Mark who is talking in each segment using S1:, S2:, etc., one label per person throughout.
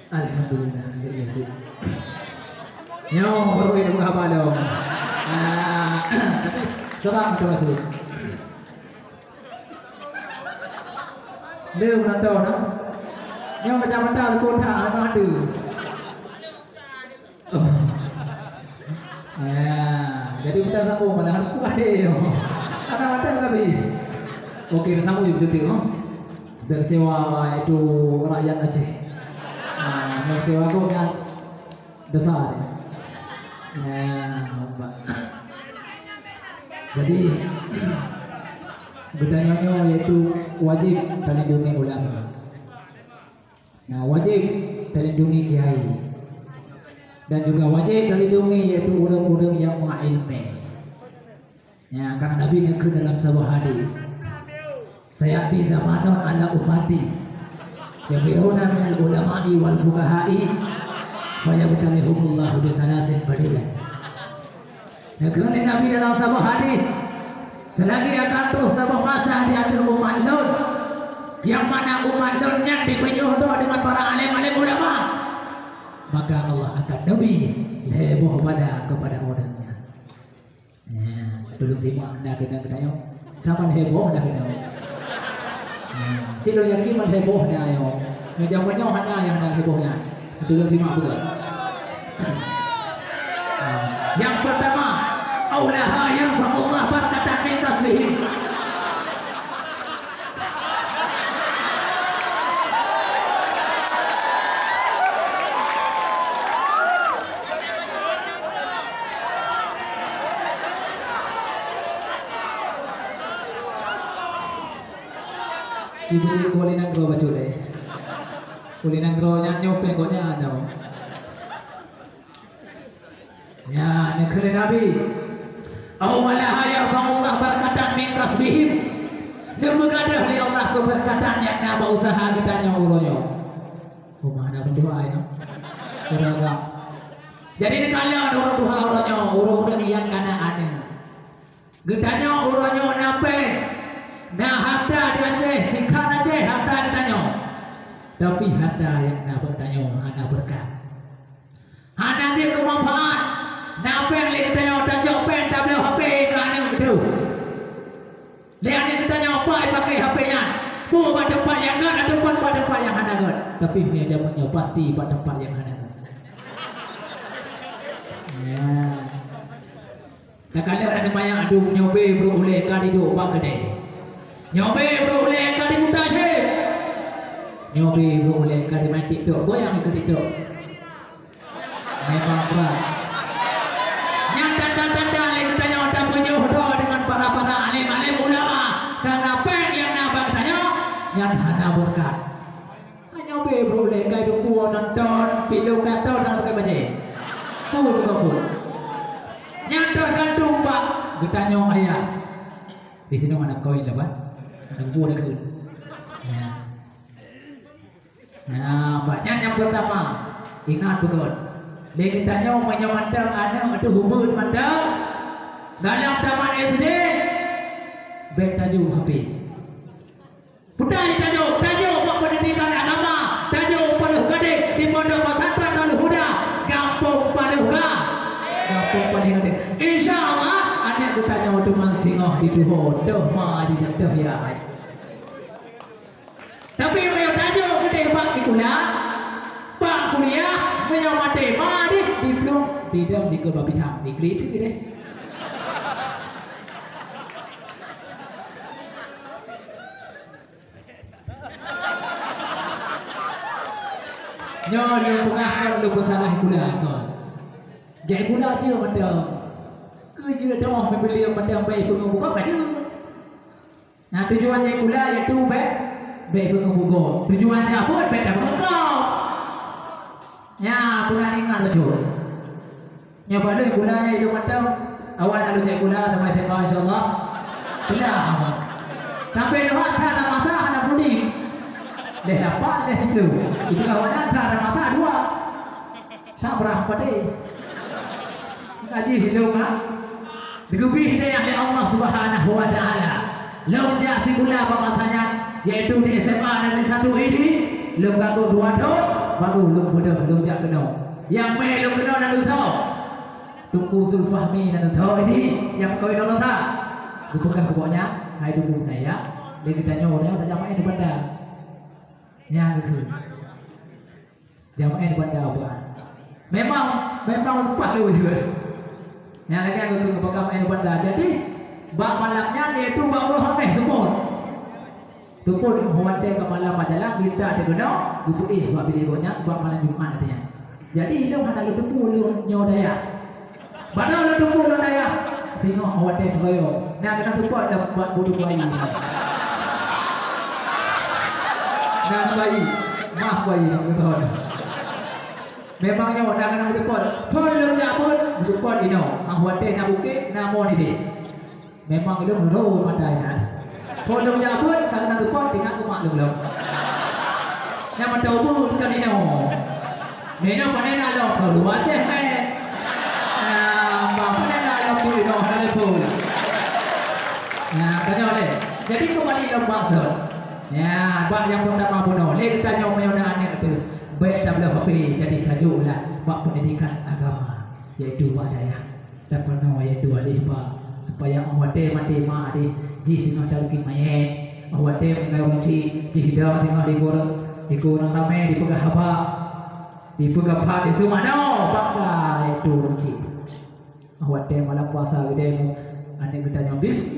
S1: Alhamdulillah. Yo, baru ini buka apa dong? Coba masuk. Dia menantu nak. Yang macam-macam tu kota apa tu? Jadi kita sambung mana harus ada yo. Ada macam tapi. Okey, sambung juga tu. Dah kecewa itu rakyat Aceh. Kecewa kau kan besar. Jadi bertanya yaitu wajib terlindungi ulama. Wajib terlindungi kiai dan juga wajib terlindungi yaitu orang-orang yang mengilmi. Karena Nabi negeri dalam sebuah hadis, sayati zamanun ala ummati yafiruna minal ulama'i wal fuqaha'i fayabtalihumullahu bisalasin badilan. Negeri Nabi dalam sebuah hadis, selagi akan terus sebuah masa di antara umat Lut, yang mana umat Lut yang dipenuhi dengan para alim-alim ulama, maka Allah akan lebih heboh kepada orangnya. Dulu simak anda kena yo. Kapan heboh dah kena. Cik yakin man heboh dah yo. Jamannya hanya yang dah hebohnya. Dulu simak betul. Yang pertama, aulaha yanfa'ullah barakatan min tasbihim. Jadi kulinan gro baca deh. Kulinan gro nyanyo penggonya ada. Ya, negeri Nabi. Awalaha yarfa'ullah barakatan min kasbihim. Dia mengadah oleh Allah keberkatan yang nama usaha kita nyuruhnya. Rumah ada berdoa ya. Kira-kira. Jadi ini kalian orang doa orangnya, orang-orang yang kana aneh. Getanya orangnya nape? Nah harta di Aceh, sikan Aceh harta ditanya. Tapi harta yang nak bertanya, anak berkat. Anak dia bermanfaat. Nape yang dia tanya, dah jawab pen, tak boleh HP ke anak itu. Dia ni tanya apa pakai HP-nya. Pada tempat yang nak atau pada tempat yang anak kan. Tapi dia jawabannya pasti pada tempat yang anak kan. Ya. Tak kalau ada banyak adu nyobe beroleh kali dua bang kedai. Nyobe beroleh kali muda syekh. Nyobe beroleh kali main TikTok. Goyang ikut TikTok. Memang berat. Yang tanda-tanda lain tanya orang berjodoh dengan para alim-alim ulama. Karena pen yang nak tanya yang hana berkat. Nyobe beroleh kali dua nonton pilu kata dan pakai baju. Pul. Yang tergantung pak. Bertanya ayah. Di sini anak koin lah pak. Anak buah dah kun. Banyak yang pertama. Ingat betul. Dia ditanya banyak mandang anak itu hubungan mandang. Dalam taman SD. Baik tajuk HP. Budak ditajuk. Tajuk buat pendidikan agama. Tajuk penuh gading. Di pondok pesantren Darul Huda. Kampung Paduga. Kampung Paduga. InsyaAllah anak bertanya waktu mansingah di duhur. Doh di dah ya. Tapi mereka tajuk gede bak itulah. Bak kuliah menyamate mari diplom tidak di ke babitang di klik itu deh. Nyor yang pengahan lu bersalah kuliah kau. Jadi kuliah je macam kerja dah membeli yang macam baik pengembukan aja. Nah tujuannya kuliah itu baik pengembukan. Tujuannya apa? Baik pengembukan. Ya kuliah ingat betul. Yang pada kuliah itu macam awal lalu saya kuliah sama saya insyaallah. Kuliah. Sampai luar ada mata ada budi. Leh apa leh itu. Itu kawan ada mata dua. Tak berapa deh. Kaji hidup ah. Digubih hidayah oleh Allah Subhanahu wa taala. Launja si kuliah apa masanya yaitu di SMA Negeri 1 ini. Lu gagu 2 tahun baru lu bener lu jak kena. Yang meh lu kena dan lu tahu. Tunggu Zulfahmi dan lu tahu ini yang kau itu tak. Lu pegang pokoknya, hai dulu nih ya. Dia kita nyonya tak jamaah di bandar. Ya gitu. Jamaah di bandar apa? Memang lupa lu juga. Yang lagi aku pegang di bandar. Jadi bak malamnya dia tu bak Allah meh semua. Tupun huwante ke malam majalah kita ada kena buku buat videonya buat malam Jumat katanya. Jadi hidup hanya lu tupu lu nyodaya. Padahal lu tupu lu daya. Sino huwante toyo. Nah kena tupu ada buat bulu bayi. Dan bayi, maaf bayi betul. Memangnya orang kena tupu. Pun lu jabut tupu ino. Huwante na bukit na mo ni de. Memang lu ngero madai. Kalau jabut karena tumpah tinggal kumak lu. Yang mendawu kan ini. Ini mana nak lo kalau aja eh. Mana nak lo pun lo ada pun. Nah, tanya oleh. Jadi kembali ke maksud. Ya, bak yang pertama pun oleh tanya menyona anak tu. Baik dah HP jadi kajulah bak pendidikan agama iaitu bak daya. Dan pernah iaitu alih bak supaya awate mati ma di ji singah dalukin mayat awate mengayu ci ji hidah tengah di kurang rame di pegah apa di pegah apa di sumano pakda itu ci awate malam puasa gede ane gedanya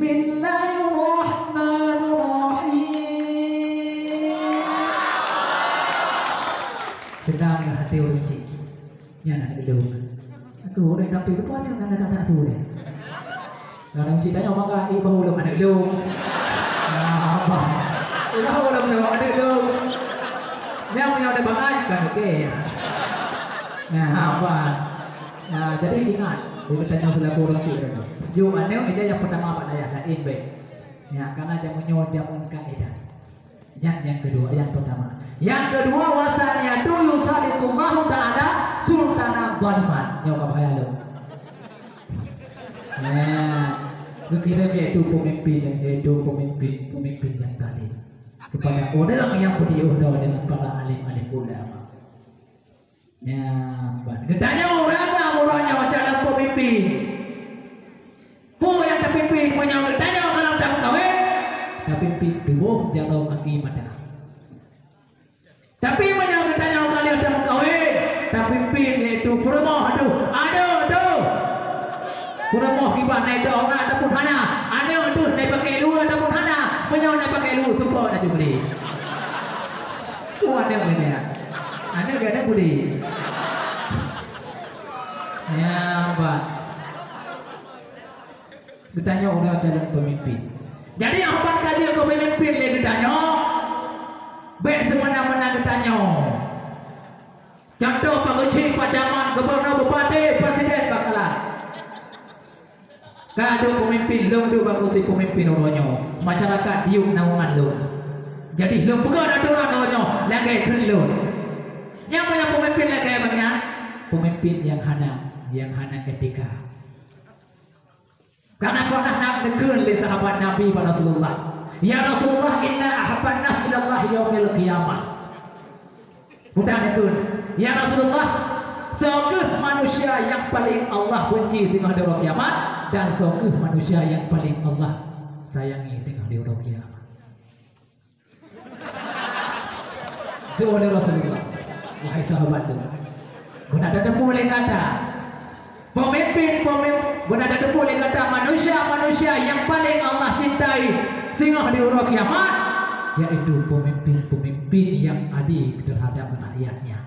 S1: bismillahirrahmanirrahim sedang hati orang ci ya nak gedung aku orang tapi tu pun ada kata tu deh. Kadang ceritanya maka ibu belum ada lu. Apa? Ibu belum ada lu. Dia punya ada bangai kan oke. Nah apa? Nah jadi ingat dia bertanya sudah kurang cerita tu. Jum aneh ini yang pertama apa daya lain baik. Ya karena jamunya jamun kaidah. Yang kedua yang pertama. Yang kedua wasannya tu yusaditullahu ta'ala sultana zaliman. Nyawa bahaya lu. Nah, kita yaitu pemimpin yang tadi kepada orang yang beriudah dengan para alim-alim ulama. Ya, katanya orang orangnya macam pemimpin. Yang terpimpin punya katanya kalau tak kawin, terpimpin dulu jatuh kaki mata. Tapi punya katanya kalau tak kawin, terpimpin yaitu promo aduh. Kurang mau kibar naik doa ataupun hana, ane untuk naik pakai lu ataupun hana, menyaw naik pakai lu support aja budi. Tu ane mana? Ane gak budi. Ya apa? Bertanya orang jalan pemimpin. Jadi apa kaji kau pemimpin lagi bertanya? Baik semena-mena bertanya. Contoh pengecik pacaman gubernur bupati presiden bakalan. Kado pemimpin long do bagus si pemimpin orangnya masyarakat diuk naungan lo. Jadi lo pegang aturan orangnya lagi kelon. Yang punya pemimpin lagi banyak pemimpin yang hana etika. Karena pernah nak dekun di sahabat Nabi Rasulullah. Ya Rasulullah inna ahabban nas ilallah yaumil qiyamah. Mudah dekun. Ya Rasulullah sokeh manusia yang paling Allah benci sehingga di hari kiamat dan sokeh manusia yang paling Allah sayangi sehingga di hari kiamat. Itu oleh Rasulullah. Wahai sahabatku, benar ada boleh kata pemimpin benar ada boleh kata manusia yang paling Allah cintai sehingga di hari kiamat yaitu pemimpin yang adil terhadap rakyatnya.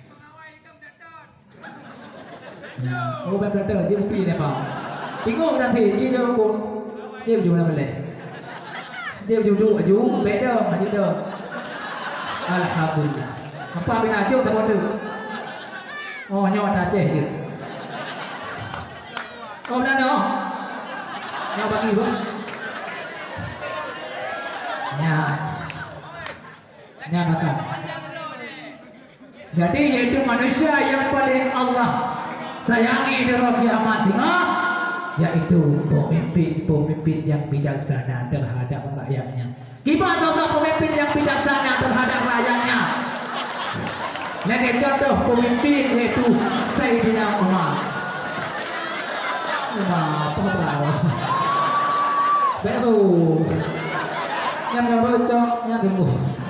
S1: Oh betul dia upi ni pak. Tengok nanti cincin aku dia ujung apa leh? Dia ujung beda maju dah. Alhamdulillah. Apa bina ajuk tak boleh? Oh nyawa dah ceh je. Oh dah no. Nyawa bagi pun. Nya makan. Jadi yaitu manusia yang paling Allah sayangi di hari kiamat yaitu pemimpin yang bijaksana terhadap rakyatnya. Gimana sosok pemimpin yang bijaksana terhadap rakyatnya? Yang contoh pemimpin yaitu Sayyidina Umar. Apa tahu? Baru yang bocok yang gemuk.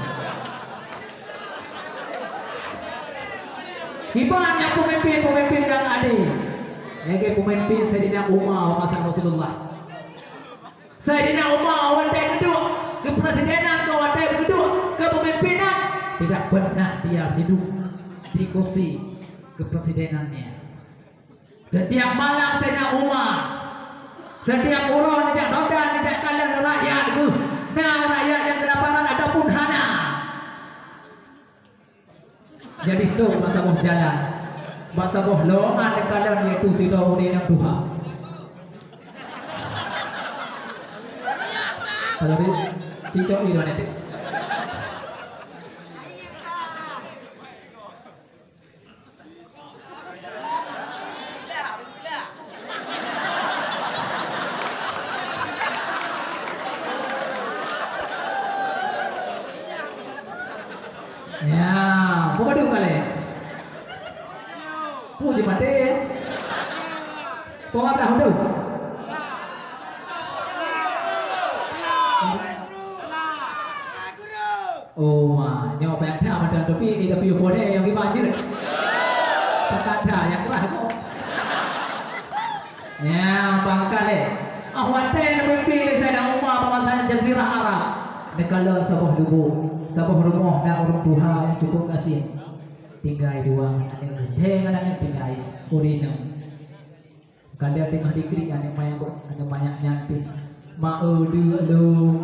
S1: Banyak pemimpin yang ada. Yang pemimpin Sayyidina Umar masa Rasulullah. Sayyidina Umar wantai kedua kepresidenan ke wantai kedua kepemimpinan tidak pernah dia hidup di kursi kepresidenannya. Setiap malam Sayyidina Umar, setiap orang dijak roda, dijak kalian rakyat itu, nah rakyat yang kelaparan ataupun hana. Jadi itu masa boh jalan, masa boh longan kalian yaitu sido yang Tuhan. Kalau di cicok ini mana tu? Ya, bukan dong kali. Puji mati. Kau tahu tu? Oh, nyawa banyak dah macam tapi boleh yang gimana je? Kata yang kurang tu. Ya, bangkal le. Awante pemimpin Sayyidina Umar pemasaran Jazirah Arab. Nekala sebuah rumah dan orang Tuhan cukup kasih. Tinggal dua anak dengan tinggal urinam. Kalau tengah dikrik anak banyak nyampe. Mau dulu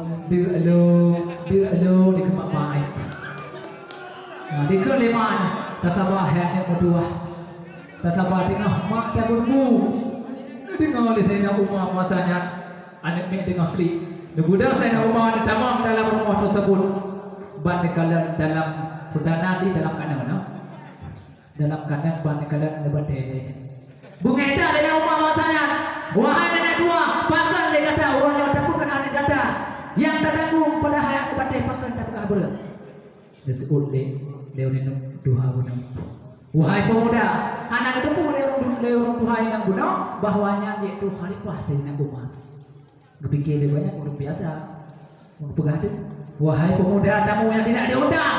S1: di kemak mai. Di keleman tasabah yang kedua. Tasabah tengah mak tak berbu. Tengah di Sayyidina Umar masanya anak mek tengah klik. Budak Sayyidina Umar tamam dalam rumah tersebut. Ban kala dalam perdana di dalam kandang dalam kandang ban kala ada berdiri. Bungeda Sayyidina Umar masanya. Wahai anak dua, pakai le kata orang yang tak pun anak kata yang tadaku pada hayat kepada pakai tak pernah ber. Disebut le dua guna. Wahai pemuda, anak itu pun le orang Tuhan yang guna bahwanya yaitu khalifah Sayyidina Umar. Berfikir dia banyak orang biasa, orang pegadaian. Wahai pemuda tamu yang tidak diundang.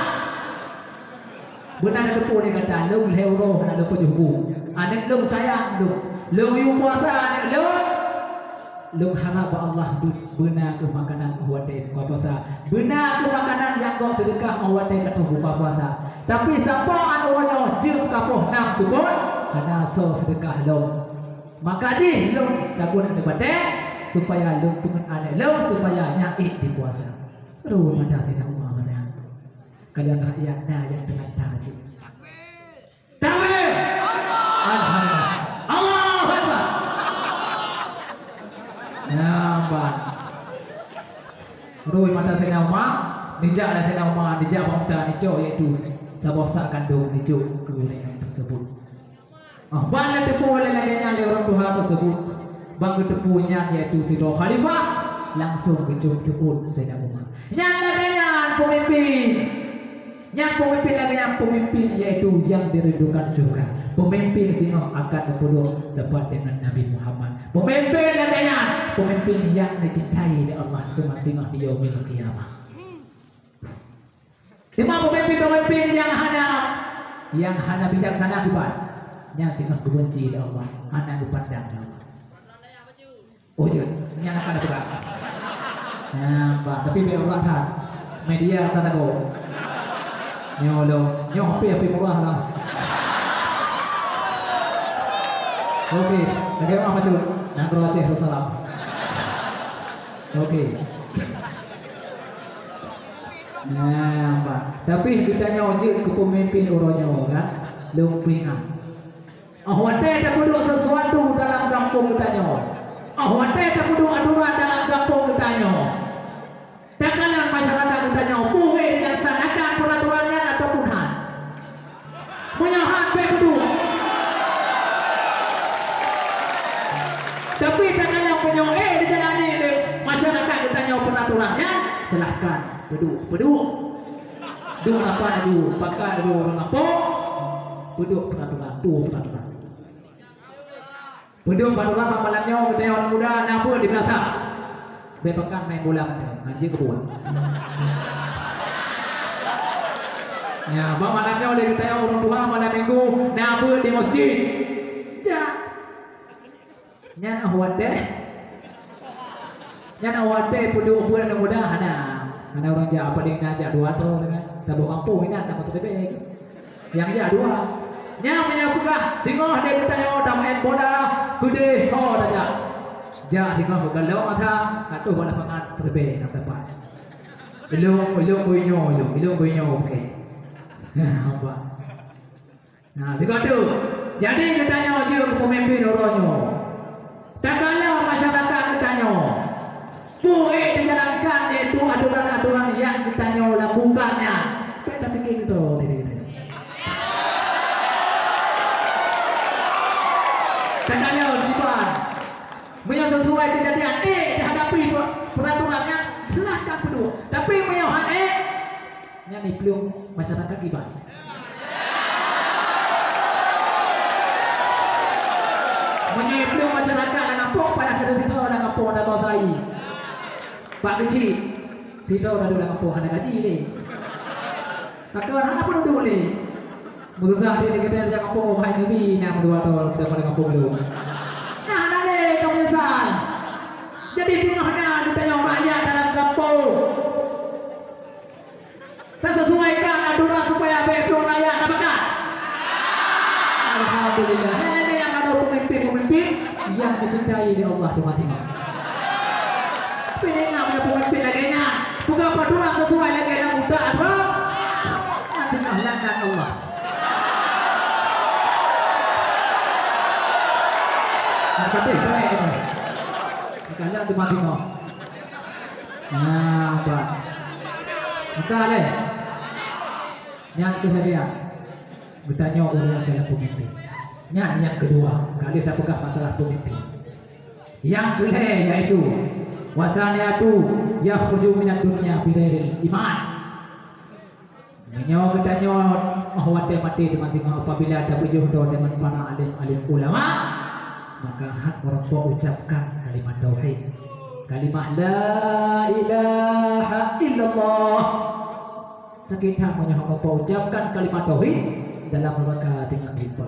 S1: Benar itu pun dia kata, lung leuro nak lepas jubu. Anak lung sayang lung. Lung yu puasa anak lung harap Allah benar ke makanan awate buka puasa. Benar ke makanan yang kau sedekah awate kata buka puasa. Tapi siapa anu wanyo jem kapoh nam sebut karena so sedekah lung. Maka di lung takut ada bate supaya lung pengen anak lung supaya nyait di puasa. Terus mata Sayyidina Umar kata. Kalian rakyatnya yang dengan tajik. Takbir. Alhamdulillah. Allahu Akbar. Nampak. Terus mata Sayyidina Umar, dijak dah Sayyidina Umar, dijak bangta nicok iaitu sabosak kandung nicok kewilayaan tersebut. Bang tepu oleh laganya oleh orang Tuhan tersebut. Bang tepunya iaitu Sidho Khalifah langsung dijemput Sayyidina Umar. Yang laganya pemimpin. Yang pemimpin laganya pemimpin iaitu yang dirindukan surga. Pemimpin sino akan berpeluang dapat dengan Nabi Muhammad. Pemimpin laganya pemimpin yang dicintai oleh Allah dengan sino di yaumil qiyamah. Lima pemimpin yang hana bijaksana kibat. Yang sino dibenci oleh Allah, hana dipandang. Oh je, yang akan ada. Nah, tapi biar orang tahan. Media kata go. Nyolo, api murah lah. Oke, bagaimana macam nak berwajah Rasulullah. Oke. Nah, Pak. Tapi ditanya ojek ke pemimpin orangnya kan, lumpingan. Awate tak perlu sesuatu dalam kampung ditanya. Awate tak perlu aturan dalam kampung ditanya. Tekanan masyarakat ditanya, boleh dilaksanakan peraturannya ataupun han. Menyahat berdua. Tapi tekanan punya dijalani masyarakat ditanya peraturannya, silahkan berdua. Dua apa dua, pakai dua orang apa? Penduk peraturan tu peraturan. Penduk peraturan pamalannya kita orang muda nabu di belakang. Bepekan main bola anjing kebuan. Ya, pamalannya oleh kita orang tua malam minggu nabu di masjid. Ya. Nyan awat deh. Nyan awat deh penduk bulan muda hana orang Jawa paling ngajak dua tu kan. Tabuk kampung ini ada motor bebek. Yang aja dua. Nya punya buka singoh dia ditanya dah main bola gede ho dah. Ja singoh kalau mata katuh bola pangat terbebek nak dapat. Ilung bunyo okey. Apa? Nah, singoh tu. Jadi ditanya je pemimpin orangnya. Tak kalau masyarakat ditanya. Boleh dijalankan itu aturan-aturan yang ditanya lakukannya. Kita fikir itu. Katanya Tuhan, punya sesuai kejadian dihadapi peraturannya silahkan kedua. Tapi menyuhan yang dikelung masyarakat ibadah. Menyelipung masyarakat dengan pok payah kita situ ada kampung ada kosai. Pak kecil, kita udah dulu kampung ada gaji ni. Kakak anak pun dulu ni. Mudah dia kita ada kampung hai nabi nama dua tahun kita pada kampung dulu. Nah, ada ni kebiasaan. Jadi tengahnya ditanya rakyat dalam kampung. Tak sesuaikan aturan supaya betul rakyat dapatkan. Alhamdulillah. Ini yang ada pemimpin yang dicintai oleh Allah Tuhan. Pilih namanya pemimpin lagi nya. Bukan aturan sesuai lagi yang muda apa? Nanti kalahkan Allah. Tapi baik ini. Kalian tu mati no. Nah, apa? Maka deh. Yang kedua, bertanya orang dalam pemimpin. Yang kedua, kali tak pegang masalah pemimpin. Yang kedua yaitu wasaniyatu yakhruju minad dunya bighairil iman. Menyo bertanya ahwat mati di masing-masing apabila ada berjodoh dengan para alim ulama. Maka hak orang tua ucapkan kalimat tauhid, kalimat la ilaha illallah. Kita punya hak orang tua ucapkan kalimat tauhid dalam rangka dengan riba.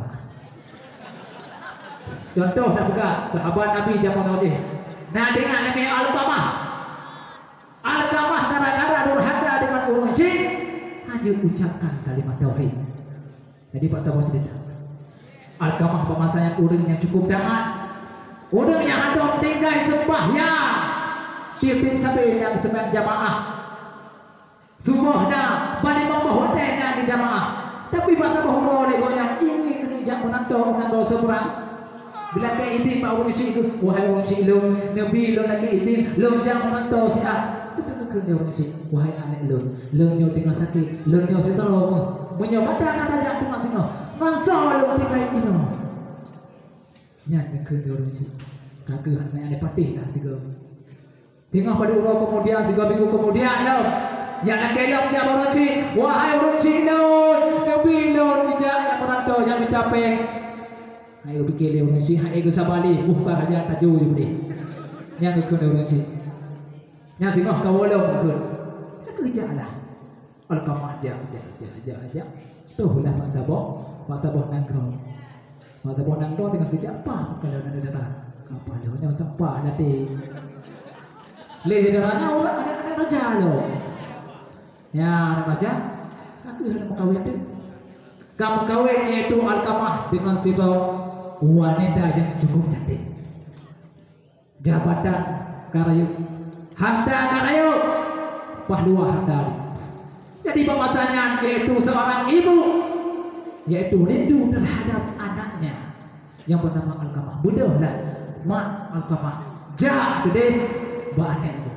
S1: Contoh saya buka sahabat Nabi zaman Nabi. Nah dengan Nabi Al-Qamah gara-gara durhaka dengan orang jin hanya ucapkan kalimat tauhid. Jadi Pak sahabat cerita Al-Qamah pemasanya orang yang cukup damat, orang yang ada tinggal sembahyang pimpin sampai yang sembahyang jamaah subuhnya balik membawakannya di jamaah. Tapi bahasa bahura legonya ini menunjuk menantu seberang. Bila ke izin pak orang cik itu, wahai orang cik long, Nabi long lagi izin, long jangan menantu siap. Betul-betul orang cik, wahai anak long nyo tengah sakit, long nyo setolong, menyo kata jangan tengah sini. Masa long tinggal ini. Nyanyi ke orang cik, kagak anak patih lah sigo. Tengah pada orang kemudian, sigo minggu kemudian long. Yang nak kelong dia orang cik, wahai orang cik long, Nabi long ijak yang menantu yang minta peng. Ayo fikir dia orang cik, ayo sabali, buka aja tajuk je boleh. Yang ikut orang cik, yang tengok kawalong ikut, kerja lah. Al-Qamah aja. Tuh lah Pak Sabah nangkro dengan kerja apa? Kalau ada darah, apa dia punya sampah nanti. Leh darahnya orang ada raja loh. Ya ada raja, aku sudah mau kawin tu. Kamu kawin yaitu Al-Qamah dengan sifat wanita yang cukup cantik, jabatan karayu, harta karayu, pahdua harta. Jadi pemasangan yaitu seorang ibu, yaitu rindu terhadap anaknya yang bernama Al-Qamah. Budak lah, mak Al-Qamah. Ja gede, bahannya tu.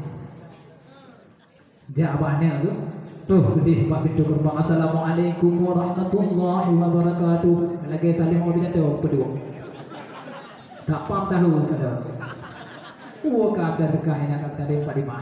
S1: Ja bahannya tu. Tuh gede pak pintu gerbang. Assalamualaikum warahmatullahi wabarakatuh. Lagi saling mau binatang berdua. Tak paham tahu kada. Kata dekat ini kata dia pada mah.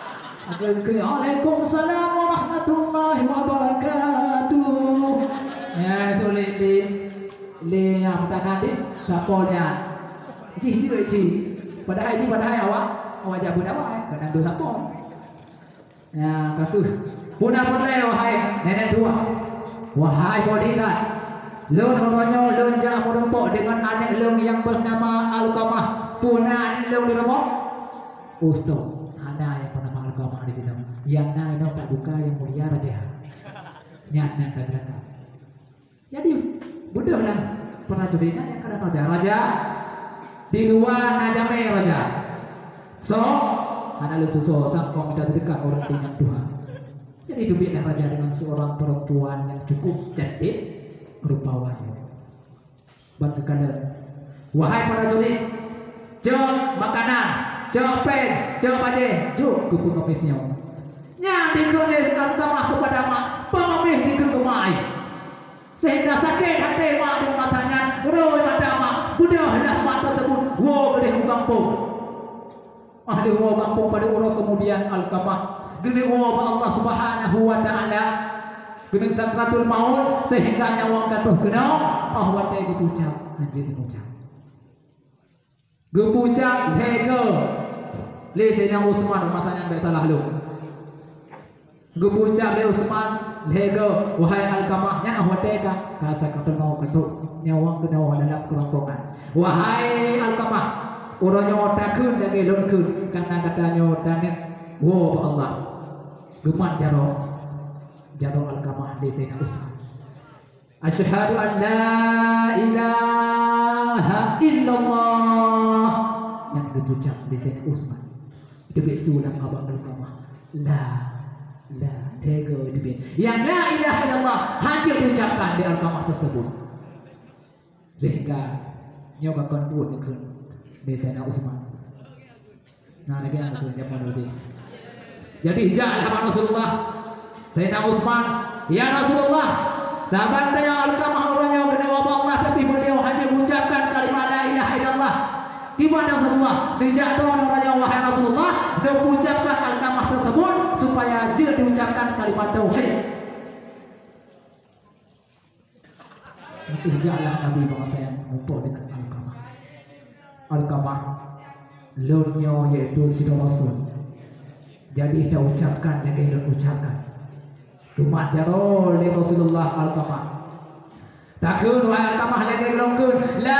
S1: Waalaikumsalam warahmatullahi wabarakatuh. Ya itu li yang pertanyaan di sapolnya. Ji. Padahal awak jabu awak kena dua sapol. Ya katu. Pun wahai nenek dua. Wahai bodyguard. Lun oronyo lun ja merempok dengan anak lun yang bernama Alqamah. Puna anak lun dirempok. Ustaz, ada yang bernama Alqamah di sini. Yang naik Pak Duka yang mulia raja. Nyatnya kata. Jadi budahlah prajuritnya yang kena raja di luar najame raja. So, anak lun susu sang kau minta sedekah orang tinggal Tuhan. Jadi hiduplah raja dengan seorang perempuan yang cukup cantik. Rupawan bantu kalian wahai para prajurit jom makanan jom pen jom aja jom ke pengemisnya yang dikulis Alqamah kepada mak pengemis dikegumai sehingga sakit hati mak dengan masanya roh pada mak budahlah mak tersebut wow gede kampung ahli wow kampung pada orang kemudian Alqamah gede wow Allah Subhanahu wa ta'ala Gunung sakratul maut sehingga nyawa katuh kenal bahwa dia dipucap anjir dipucap gepucap hege le sena Usman masanya enggak salah lu gepucap le Usman hege wahai Alqamah nya ahwa teka ka sakratul maut katuh nyawa kenal dalam kerongkongan wahai Alqamah uronyo takun dage lonkeun karena katanya dane wo Allah geman jaro Alqamah di sini Usman. Asyhadu an la ilaha illallah yang diucap di sini Usman. Demi sulam abang Alqamah. La tego demi. Yang la ilaha illallah hanya diucapkan di Alqamah tersebut. Sehingga nyoba kon buat di sini Usman. Nah lagi ada zaman lebih. Jadi jangan Rasulullah Sayyidina Usman, ya Rasulullah, sahabat yang Alqamah orangnya kena wabah Allah, tapi beliau hanya mengucapkan kalimat la ilaha illallah. Gimana Rasulullah? Dijatuh orangnya wahai Rasulullah, dan mengucapkan Alqamah tersebut supaya dia diucapkan kalimat tauhid. Ijazah Nabi bangsa yang mumpuk dengan Alqamah. Alqamah, lunyo yaitu si Rasul. Jadi kita ucapkan yang kita ucapkan. Rumah jaro le Rasulullah Alqamah. Takun wahai Alqamah lagi gelongkeun la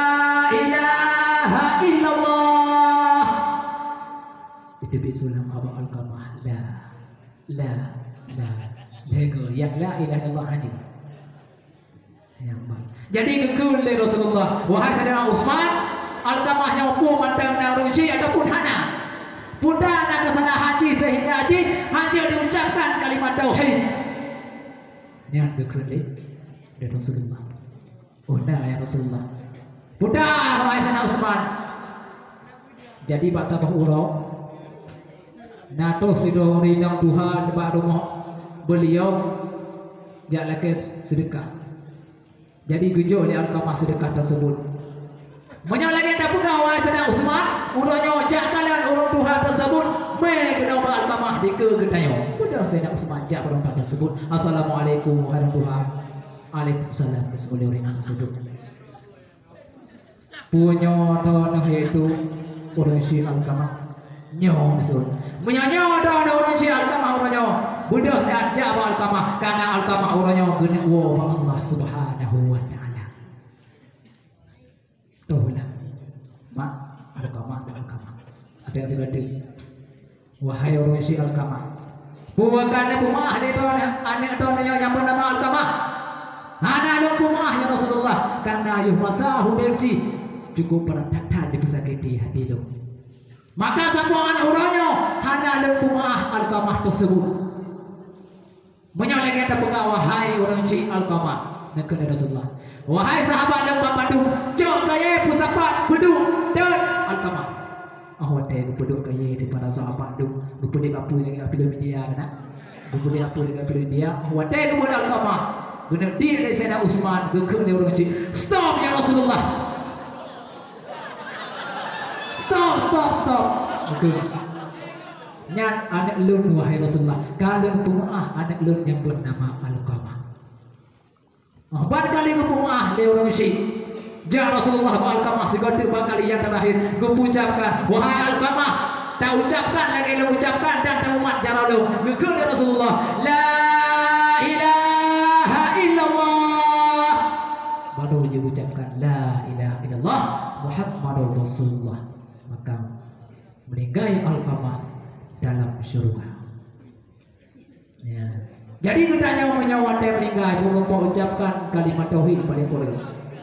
S1: ilaha illallah. Itu bisulam abang Alqamah la lego yang la ilaha illallah haji. Yang baik. Jadi gegul le Rasulullah wahai saudara Utsman Alqamah yang pun mantang naruji ataupun hana. Budak nak kesana haji sehingga haji diucapkan kalimat tauhid. Niat kekerdik dari Rasulullah. Udah ya Rasulullah. Budak wahai sana Utsman. Jadi Pak Sabah Urau nato sido rinang Tuhan dekat rumah beliau dia lagi sedekah. Jadi gujo di Alqamah sedekah tersebut. Menyalahkan tak pernah wahai sana Utsman. Urangnya jak kalian urang Tuhan tersebut me kena Alqamah di kegedayo. Udah saya nak semanjak perempuan tersebut. Assalamualaikum warahmatullahi wabarakatuh. Waalaikumsalam kesemua orang tersebut. Punya tanah yaitu orang si Alqamah. Nyo disebut. Menyanyo ada orang si Alqamah orangnya. Budak saya ajak Alqamah karena Alqamah orangnya gede wa Allah Subhanahu wa taala. Tuhlah. Mak Alqamah. Ada yang segede. Wahai orang si Alqamah. Bukan rumah dia tu anak tu yang bernama Alqamah. Anak rumah ya Rasulullah. Karena ayuh masa hudeki cukup perantatan di pesakiti hati tu. Maka semua anak orangnya hanya rumah Alqamah tersebut. Menyolek kita pegawai wahai orang si Alqamah. Nakal Rasulullah. Wahai sahabat dan bapak tu, jom kaya pusapat beduk dan Alqamah. Awak teh gupeduk kaya di para sahabat tu, gupeduk apa dengan film dia nak? Gupeduk apa dengan film dia? Awak teh gupeduk Alqamah. Guna dia dari Sayyidina Utsman, gekeng dia orang cik. Stop ya Rasulullah. Stop. Okey. Nyat anak lun wahai Rasulullah. Kalian pumaah anak lun yang bernama Alqamah. Ban kali ngupumah dia orang Syiah. Ja Rasulullah Al-Qamah segotik bakal yang terakhir ucapkan wahai Al-Qamah tak ucapkan lagi lu ucapkan dan tak umat jara lu ngekul ya Rasulullah la ilaha illallah baru dia ucapkan la ilaha illallah Muhammadur Rasulullah maka meninggai Al-Qamah dalam surga ya. Jadi kita nyawa dia meninggal belum ucapkan kalimat tauhid pada Quran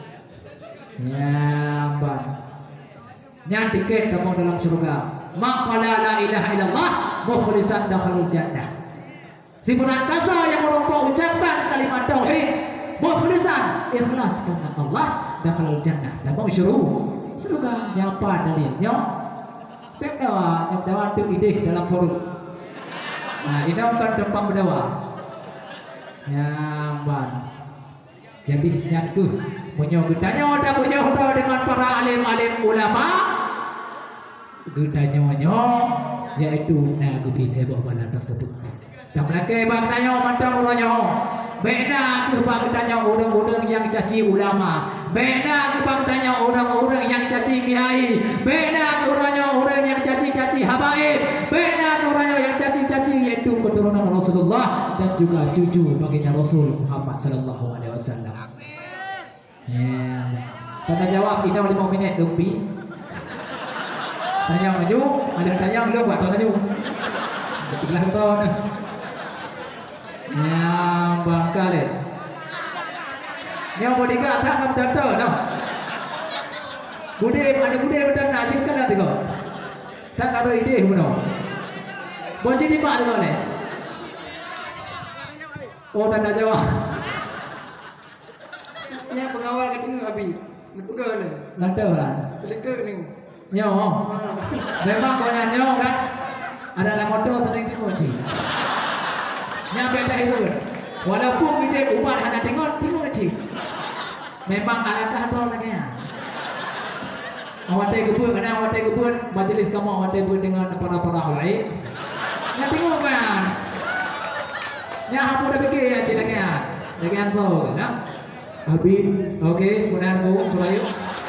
S1: ya bang yang tiket kamu dalam surga maqala la ilaha illallah mukhlisan dakhalul jannah si penangkasa yang merumpah ucapkan kalimat tauhid mukhlisan ikhlas karena Allah dakhalul jannah dan mau surga nyapa dalilnya pekdawa nyapa tu ide dalam forum nah ini kan tempat berdawa ya bang jadi nyatu punya getanya ada punya dengan para alim-alim ulama getanya yaitu na gubin heboh bala tersebut dan lagi bang tanya mantang uranya beda ke bang tanya orang-orang yang caci ulama beda ke bang tanya orang-orang yang caci kiai beda ke orang yang caci-caci habaib beda ke orang yang caci-caci yaitu keturunan Rasulullah dan juga cucu baginda Rasul Muhammad sallallahu alaihi wasallam. Ya. Tanya jawab ini 5 minit lebih. Tanya maju, ada tanya belum buat tanya maju. Betulah tahun. Ya, bakal deh. Yang mau dikata tak data dah. Bude ada betul nak singkat lah tengok. Tak ada ide pun. Bonci di mana tengok ni? Oh tanda jawab.
S2: Nya pengawal kedua abi. Nepega ni.
S1: Lantau lah.
S2: Pelika ni.
S1: Nyo. Memang kau nyo kan. Ada dalam motor tadi di kunci. Nya beda itu. Walaupun bijak umat ada tengok je. Memang alakah tu lagi ya. Awak kebun kena awak kebun majlis kamu awak kebun dengan para ulai. Nya tengok kan. Nya apa dah fikir ya cina kan. Dengan kau kan. Habib, okey, kemudian aku Melayu.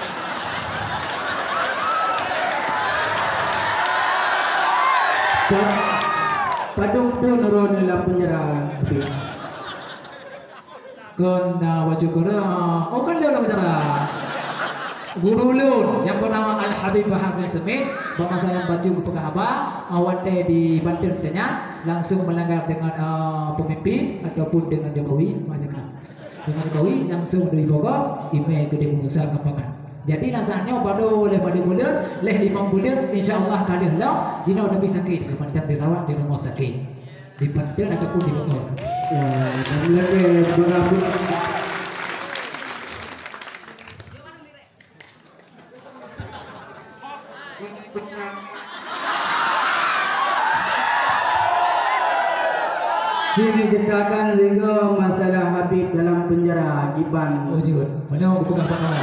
S2: Padung tu nurun dalam penjara.
S1: Kena baju kera. Oh kan dia dalam penjara. Guru lun yang bernama Al Habib Bahar bin Semit, bangsa yang baju ke Pekahaba, awak di Banten tanya langsung melanggar dengan pemimpin ataupun dengan Jokowi macam dengan Jokowi langsung dari Bogor email ke pengusaha Kambangan. Jadi nasanya pada oleh bulan leh 5 bulan insyaallah kali dah dino dah sakit kemudian dirawat di rumah sakit di Banten ataupun di Bogor.
S2: Wah, dan lagi berapa Sini ceritakan juga masalah Habib dalam penjara Giban.
S1: Oh juga, mana aku pegang pegang.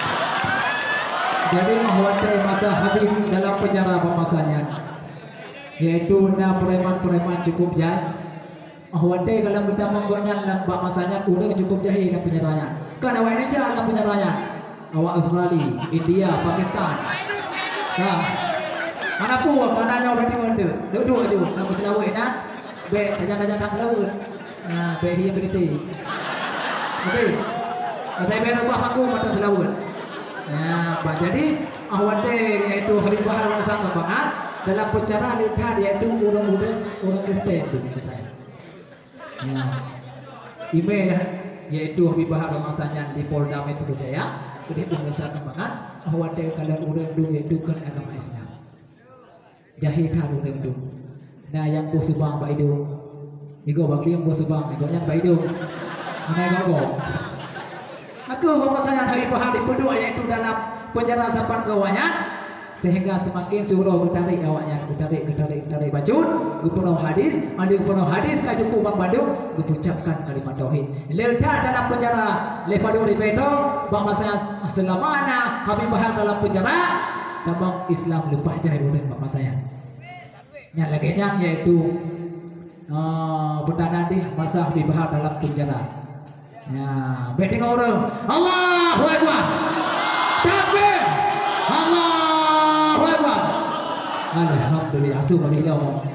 S1: Jadi mahwate masa Habib dalam penjara masanya, yaitu na preman-preman cukup jahat. Mahwate dalam kita menggoknya dalam masanya udah cukup jahil dalam penjaranya. Kan awak Indonesia dalam penjaranya, awak Australia, India, Pakistan. Nah, mana pun kanannya berarti mana? Duduk aja, nak bertelawak nak. Baik, jangan tak laut. Nah, baik dia beriti. Okey. Saya bayar upah aku mata laut. Nah, jadi awak iaitu Habib Bahar bin Semit dalam penjara lihat iaitu orang Kristen tu saya. Ya. Email iaitu Habib Bahar bin Semit di Polda Metro Jaya, ke pengusaha Kambangan, awak kalau orang dulu iaitu kan agama Islam. Jahil haru dulu. Nah yang bos subang baidu. Igo bakli yang bos subang, igo yang baidu. Mana igo? Aku bapak saya Habib Bahar dipeduk iaitu dalam penjara sampan gawanya sehingga semakin suruh ketarik awaknya, ketarik bacun, penuh hadis, ada penuh hadis kaju Bang Badung, ucapkan kalimat tauhid. Letak dalam penjara, lepadu di beto, bapak saya selama mana Habib Bahar dalam penjara, tabang Islam lepas jahil dengan bapak saya. Yang laginya yaitu pertanda di masa Habib Bahar dalam penjara. Ya, betting orang. Allahu Akbar. Takbir. Allahu Akbar. Alhamdulillah. Subhanallah.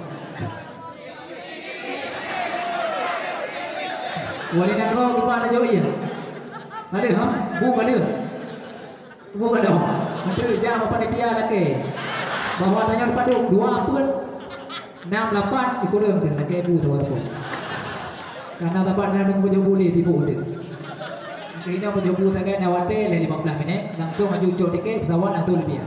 S1: Wanita roh di mana jauh ya? Ada, ha? Bukan ada. Bukan ada. Ada jam apa dia nak ke? Bawa tanya depan tu, 2 pun 6 8 ikut dia nak ke ibu sama tu. Karena tabat dia nak punya boleh tipu dia. Kena punya bu sangat nak wate le 15 minit, langsung maju cok tiket pesawat nak tu lebih.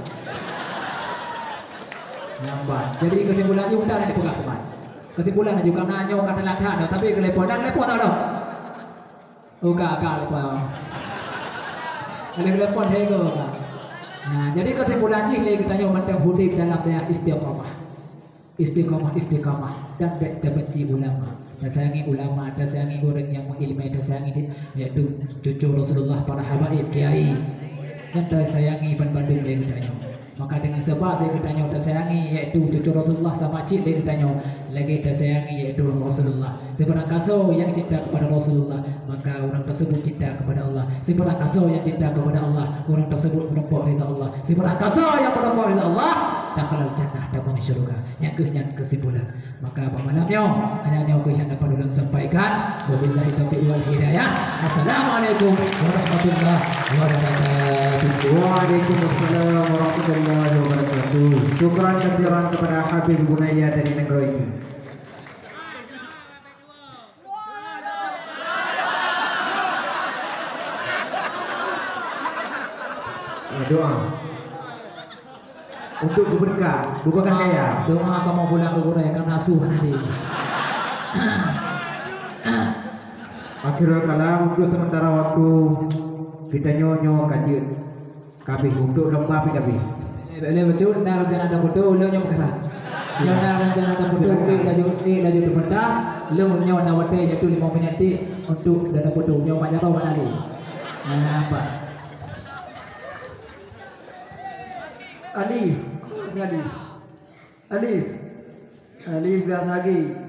S1: Nampak. Jadi kesimpulannya udah nak dipegang teman. Kesimpulan juga nanya kata latihan, tapi kelepon dah tak dah. Oh agak lepas. Kalau telepon saya ke kan. Nah, jadi kesimpulan ni kita tanya tentang hidup dalam istiqamah. Istiqamah dan benci ulama. Dan sayangi ulama, dan sayangi orang yang mengilmai, dan sayangi yaitu cucu Rasulullah, para habaib, kiai. Dan sayangi Bandung dia tanya. Maka dengan sebab dia tanya dan sayangi yaitu cucu Rasulullah sama cik dia tanya lagi dan sayangi yaitu Rasulullah. Sebarang kasau yang cinta kepada Rasulullah, maka orang tersebut cinta kepada Allah. Sebarang kasau yang cinta kepada Allah, orang tersebut menempuh ridha Allah. Sebarang kasau yang menempuh ridha Allah, dakhalal jannah, dapat syurga. Yang kesimpulan. Maka malamnya hanya aku yang dapat ulang sampaikan. Wabillahi taufiq wal hidayah. Assalamualaikum warahmatullahi wabarakatuh.
S2: Waalaikumsalam warahmatullahi wabarakatuh. Syukran kasiran kepada Habib Bunaya dari negeri ini. Doa untuk berkah, bukan kaya.
S1: Doa kamu pulang ke Korea karena asuh nanti.
S2: Akhirul kalam untuk sementara waktu kita nyonyo kaji kabeh untuk lembah kabeh.
S1: Boleh betul nak rencana ada foto lo nyom keras. Jangan rencana ada foto laju terpentas lo nyom nak wate iaitu 5 minit untuk dana foto nyom banyak tahu mana ni. Apa?
S2: Ali biar lagi.